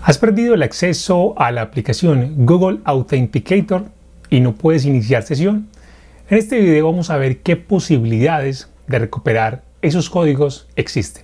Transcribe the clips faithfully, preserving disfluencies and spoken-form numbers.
¿Has perdido el acceso a la aplicación Google Authenticator y no puedes iniciar sesión? En este video vamos a ver qué posibilidades de recuperar esos códigos existen.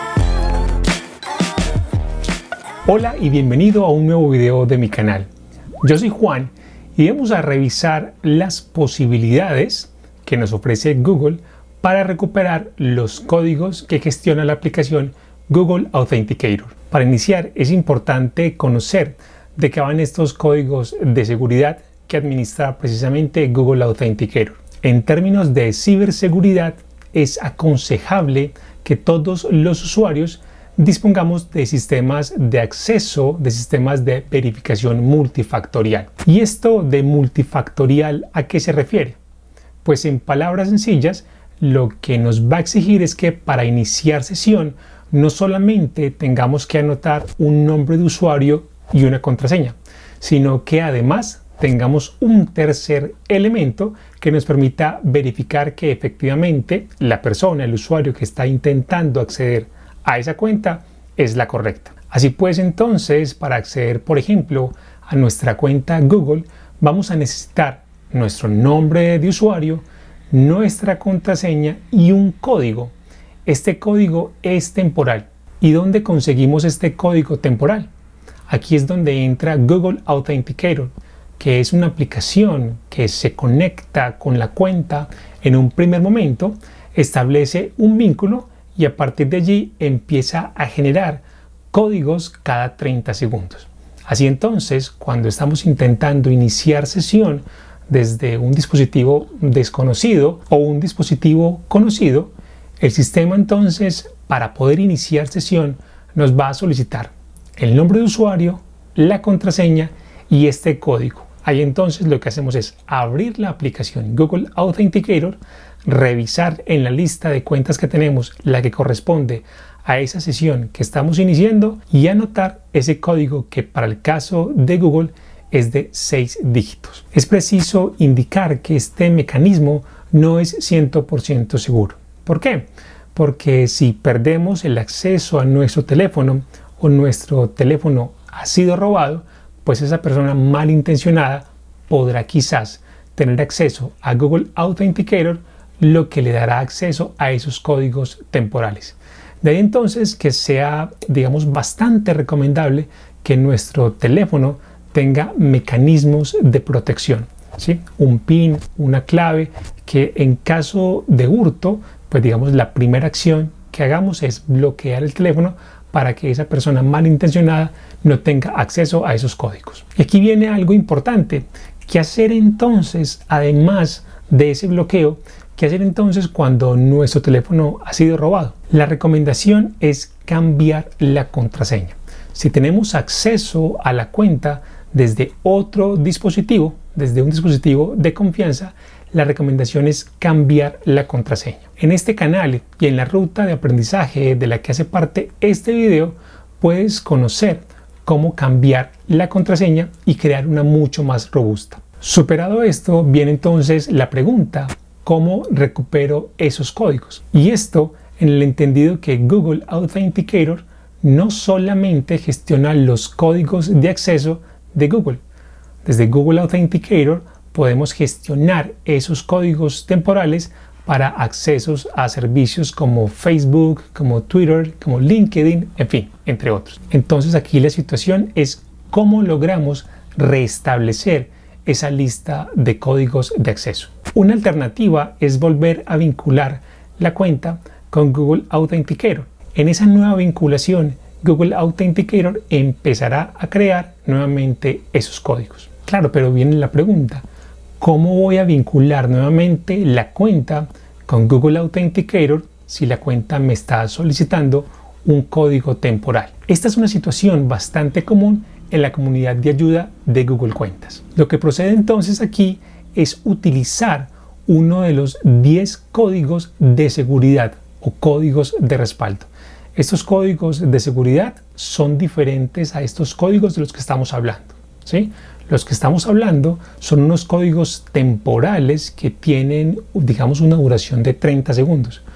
Hola y bienvenido a un nuevo video de mi canal. Yo soy Juan y vamos a revisar las posibilidades que nos ofrece Google para recuperar los códigos que gestiona la aplicación Google Authenticator. Para iniciar es importante conocer de qué van estos códigos de seguridad que administra precisamente Google Authenticator. En términos de ciberseguridad es aconsejable que todos los usuarios dispongamos de sistemas de acceso, de sistemas de verificación multifactorial. ¿Y esto de multifactorial a qué se refiere? Pues en palabras sencillas, lo que nos va a exigir es que para iniciar sesión no solamente tengamos que anotar un nombre de usuario y una contraseña, sino que además tengamos un tercer elemento que nos permita verificar que efectivamente la persona, el usuario que está intentando acceder a esa cuenta es la correcta. Así pues, entonces, para acceder, por ejemplo, a nuestra cuenta Google, vamos a necesitar nuestro nombre de usuario, nuestra contraseña y un código. Este código es temporal. ¿Y dónde conseguimos este código temporal? Aquí es donde entra Google Authenticator, que es una aplicación que se conecta con la cuenta en un primer momento, establece un vínculo y a partir de allí empieza a generar códigos cada treinta segundos. Así entonces, cuando estamos intentando iniciar sesión desde un dispositivo desconocido o un dispositivo conocido, el sistema entonces, para poder iniciar sesión, nos va a solicitar el nombre de usuario, la contraseña y este código. Ahí entonces lo que hacemos es abrir la aplicación Google Authenticator, revisar en la lista de cuentas que tenemos la que corresponde a esa sesión que estamos iniciando y anotar ese código que para el caso de Google es de seis dígitos. Es preciso indicar que este mecanismo no es cien por ciento seguro. ¿Por qué? Porque si perdemos el acceso a nuestro teléfono o nuestro teléfono ha sido robado, pues esa persona malintencionada podrá quizás tener acceso a Google Authenticator, lo que le dará acceso a esos códigos temporales. De ahí entonces que sea, digamos, bastante recomendable que nuestro teléfono tenga mecanismos de protección, ¿sí? Un PIN, una clave que en caso de hurto, pues digamos la primera acción que hagamos es bloquear el teléfono para que esa persona malintencionada no tenga acceso a esos códigos. Y aquí viene algo importante. ¿Qué hacer entonces, además de ese bloqueo? ¿Qué hacer entonces cuando nuestro teléfono ha sido robado? La recomendación es cambiar la contraseña. Si tenemos acceso a la cuenta desde otro dispositivo, desde un dispositivo de confianza, la recomendación es cambiar la contraseña. En este canal y en la ruta de aprendizaje de la que hace parte este video, puedes conocer cómo cambiar la contraseña y crear una mucho más robusta. Superado esto, viene entonces la pregunta: ¿cómo recupero esos códigos? Y esto en el entendido que Google Authenticator no solamente gestiona los códigos de acceso de Google. Desde Google Authenticator podemos gestionar esos códigos temporales para accesos a servicios como Facebook, como Twitter, como LinkedIn, en fin, entre otros. Entonces aquí la situación es cómo logramos restablecer esa lista de códigos de acceso. Una alternativa es volver a vincular la cuenta con Google Authenticator. En esa nueva vinculación, Google Authenticator empezará a crear nuevamente esos códigos. Claro, pero viene la pregunta: ¿cómo voy a vincular nuevamente la cuenta con Google Authenticator si la cuenta me está solicitando un código temporal? Esta es una situación bastante común en la comunidad de ayuda de Google Cuentas. Lo que procede entonces aquí es utilizar uno de los diez códigos de seguridad o códigos de respaldo. Estos códigos de seguridad son diferentes a estos códigos de los que estamos hablando, ¿sí? Los que estamos hablando son unos códigos temporales que tienen, digamos, una duración de treinta segundos.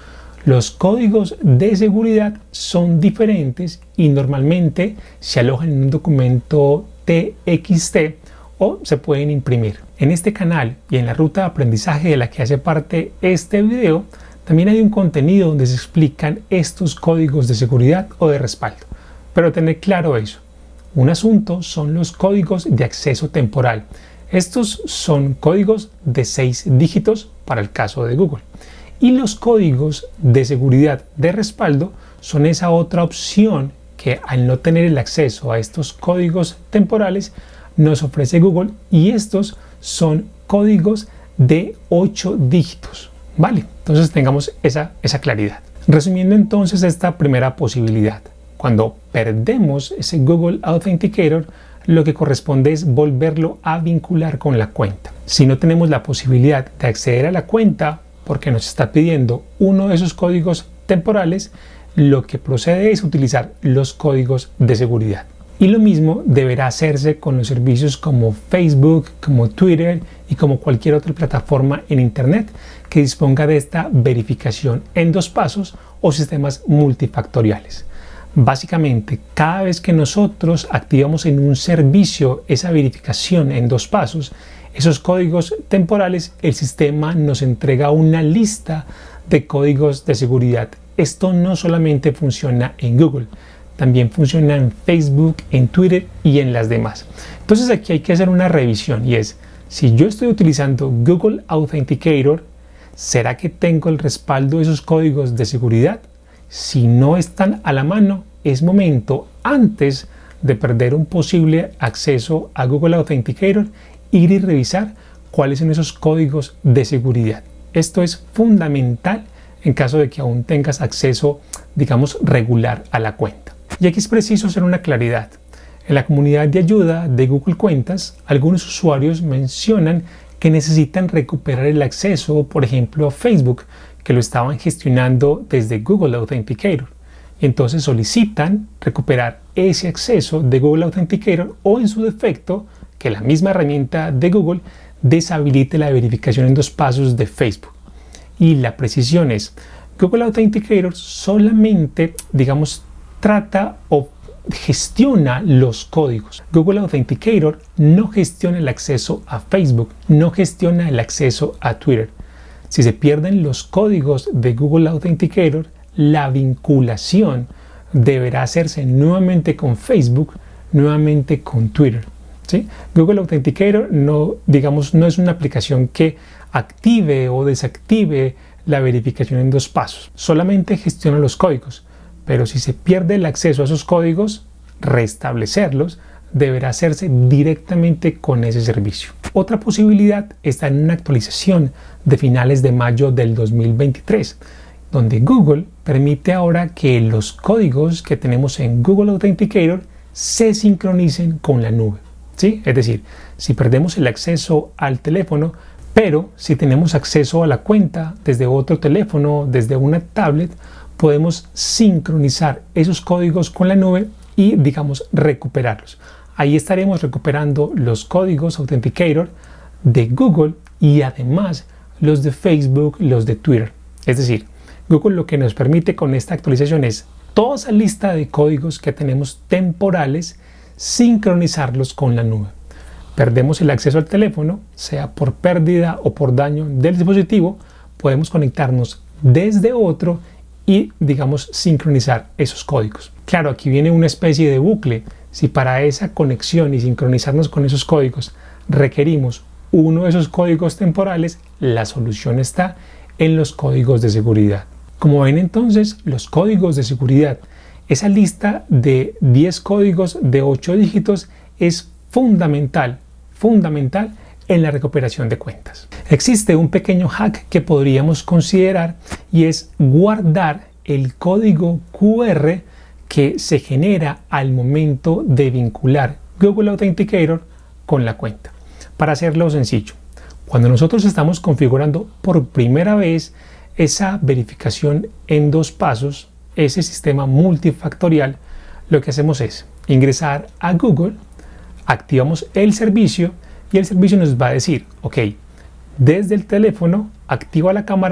Los códigos de seguridad son diferentes y normalmente se alojan en un documento T X T o se pueden imprimir. En este canal y en la ruta de aprendizaje de la que hace parte este video, también hay un contenido donde se explican estos códigos de seguridad o de respaldo. Pero tener claro eso. Un asunto son los códigos de acceso temporal. Estos son códigos de seis dígitos para el caso de Google. Y los códigos de seguridad de respaldo son esa otra opción que, al no tener el acceso a estos códigos temporales, nos ofrece Google, y estos son códigos de ocho dígitos. Vale, entonces tengamos esa, esa claridad. Resumiendo entonces esta primera posibilidad, cuando perdemos ese Google Authenticator, lo que corresponde es volverlo a vincular con la cuenta. Si no tenemos la posibilidad de acceder a la cuenta porque nos está pidiendo uno de esos códigos temporales, lo que procede es utilizar los códigos de seguridad. Y lo mismo deberá hacerse con los servicios como Facebook, como Twitter y como cualquier otra plataforma en Internet que disponga de esta verificación en dos pasos o sistemas multifactoriales. Básicamente, cada vez que nosotros activamos en un servicio esa verificación en dos pasos, esos códigos temporales, el sistema nos entrega una lista de códigos de seguridad. Esto no solamente funciona en Google, también funciona en Facebook, en Twitter y en las demás. Entonces aquí hay que hacer una revisión, y es, si yo estoy utilizando Google Authenticator, ¿será que tengo el respaldo de esos códigos de seguridad? Si no están a la mano, es momento, antes de perder un posible acceso a Google Authenticator, ir y revisar cuáles son esos códigos de seguridad. Esto es fundamental en caso de que aún tengas acceso, digamos, regular a la cuenta. Y aquí es preciso hacer una claridad. En la comunidad de ayuda de Google Cuentas, algunos usuarios mencionan que necesitan recuperar el acceso, por ejemplo, a Facebook, que lo estaban gestionando desde Google Authenticator. Y entonces solicitan recuperar ese acceso de Google Authenticator, o en su defecto, que la misma herramienta de Google deshabilite la verificación en dos pasos de Facebook. Y la precisión es, Google Authenticator solamente, digamos, trata o gestiona los códigos. Google Authenticator no gestiona el acceso a Facebook, no gestiona el acceso a Twitter. Si se pierden los códigos de Google Authenticator, la vinculación deberá hacerse nuevamente con Facebook, nuevamente con Twitter. ¿Sí? Google Authenticator no, digamos, no es una aplicación que active o desactive la verificación en dos pasos. Solamente gestiona los códigos. Pero si se pierde el acceso a esos códigos, restablecerlos deberá hacerse directamente con ese servicio. Otra posibilidad está en una actualización de finales de mayo del dos mil veintitrés, donde Google permite ahora que los códigos que tenemos en Google Authenticator se sincronicen con la nube. ¿Sí? Es decir, si perdemos el acceso al teléfono, pero si tenemos acceso a la cuenta desde otro teléfono, desde una tablet, podemos sincronizar esos códigos con la nube y, digamos, recuperarlos. Ahí estaremos recuperando los códigos Authenticator de Google y además los de Facebook, los de Twitter. Es decir, Google lo que nos permite con esta actualización es toda esa lista de códigos que tenemos temporales, sincronizarlos con la nube. Perdemos el acceso al teléfono, sea por pérdida o por daño del dispositivo, podemos conectarnos desde otro y, digamos, sincronizar esos códigos. Claro, aquí viene una especie de bucle. Si para esa conexión y sincronizarnos con esos códigos requerimos uno de esos códigos temporales, la solución está en los códigos de seguridad. Como ven entonces, los códigos de seguridad, esa lista de diez códigos de ocho dígitos, es fundamental, fundamental en la recuperación de cuentas. Existe un pequeño hack que podríamos considerar, y es guardar el código Q R que se genera al momento de vincular Google Authenticator con la cuenta. Para hacerlo sencillo, cuando nosotros estamos configurando por primera vez esa verificación en dos pasos, ese sistema multifactorial, lo que hacemos es ingresar a Google, activamos el servicio y el servicio nos va a decir, ok, desde el teléfono activa la cámara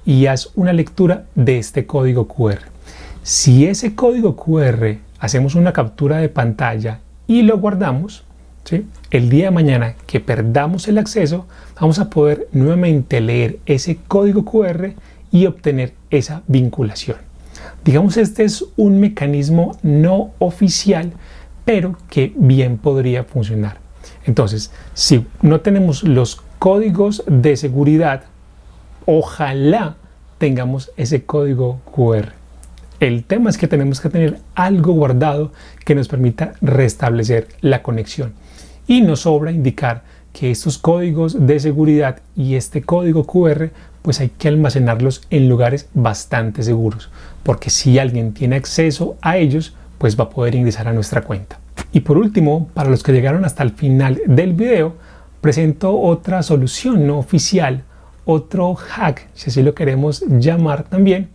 y haz una lectura de este código cu erre. Si ese código cu erre hacemos una captura de pantalla y lo guardamos, ¿sí?, el día de mañana que perdamos el acceso, vamos a poder nuevamente leer ese código cu erre y obtener esa vinculación. Digamos, este es un mecanismo no oficial, pero que bien podría funcionar. Entonces, si no tenemos los códigos de seguridad, ojalá tengamos ese código cu erre. El tema es que tenemos que tener algo guardado que nos permita restablecer la conexión. Y nos sobra indicar que estos códigos de seguridad y este código cu erre, pues hay que almacenarlos en lugares bastante seguros, porque si alguien tiene acceso a ellos, pues va a poder ingresar a nuestra cuenta. Y por último, para los que llegaron hasta el final del video, presento otra solución no oficial, otro hack, si así lo queremos llamar también,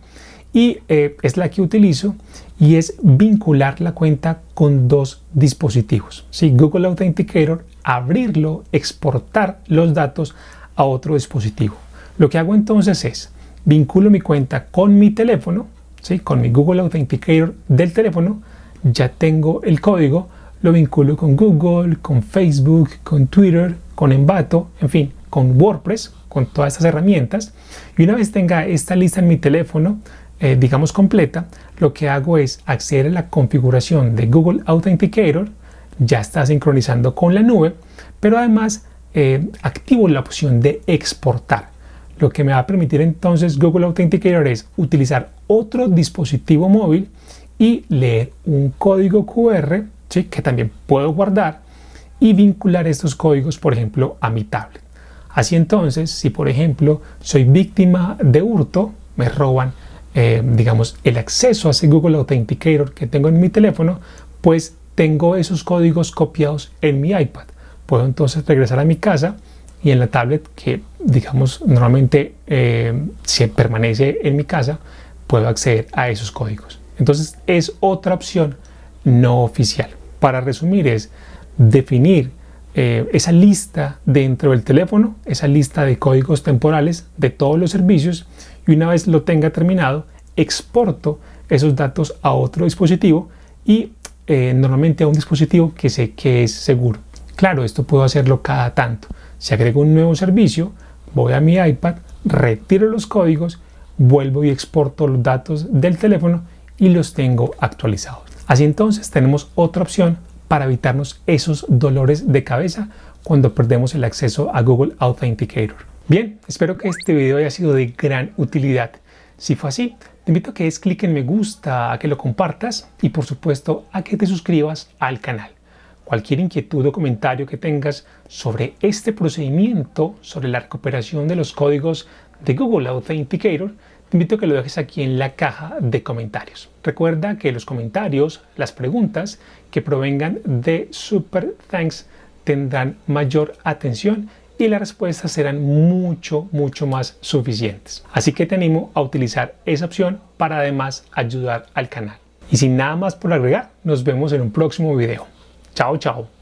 y eh, es la que utilizo, y es vincular la cuenta con dos dispositivos. ¿Sí? Google Authenticator, abrirlo, exportar los datos a otro dispositivo. Lo que hago entonces es vinculo mi cuenta con mi teléfono, ¿sí?, con mi Google Authenticator del teléfono, ya tengo el código, lo vinculo con Google, con Facebook, con Twitter, con Envato, en fin, con WordPress, con todas estas herramientas, y una vez tenga esta lista en mi teléfono, eh, digamos completa, lo que hago es acceder a la configuración de Google Authenticator, ya está sincronizando con la nube, pero además eh, activo la opción de exportar. Lo que me va a permitir entonces Google Authenticator es utilizar otro dispositivo móvil y leer un código cu erre, ¿sí?, que también puedo guardar, y vincular estos códigos, por ejemplo, a mi tablet. Así entonces, si por ejemplo soy víctima de hurto, me roban, eh, digamos, el acceso a ese Google Authenticator que tengo en mi teléfono, pues tengo esos códigos copiados en mi iPad. Puedo entonces regresar a mi casa y en la tablet, que digamos normalmente eh, se permanece en mi casa, puedo acceder a esos códigos. Entonces es otra opción no oficial. Para resumir, es definir eh, esa lista dentro del teléfono, esa lista de códigos temporales de todos los servicios, y una vez lo tenga terminado, exporto esos datos a otro dispositivo y eh, normalmente a un dispositivo que sé que es seguro. Claro, esto puedo hacerlo cada tanto. Si agrego un nuevo servicio, voy a mi iPad, retiro los códigos, vuelvo y exporto los datos del teléfono y los tengo actualizados. Así entonces tenemos otra opción para evitarnos esos dolores de cabeza cuando perdemos el acceso a Google Authenticator. Bien, espero que este video haya sido de gran utilidad. Si fue así, te invito a que des clic en me gusta, a que lo compartas y por supuesto a que te suscribas al canal. Cualquier inquietud o comentario que tengas sobre este procedimiento, sobre la recuperación de los códigos de Google Authenticator, te invito a que lo dejes aquí en la caja de comentarios. Recuerda que los comentarios, las preguntas que provengan de Super Thanks tendrán mayor atención y las respuestas serán mucho, mucho más suficientes. Así que te animo a utilizar esa opción para además ayudar al canal. Y sin nada más por agregar, nos vemos en un próximo video. Chao, chao.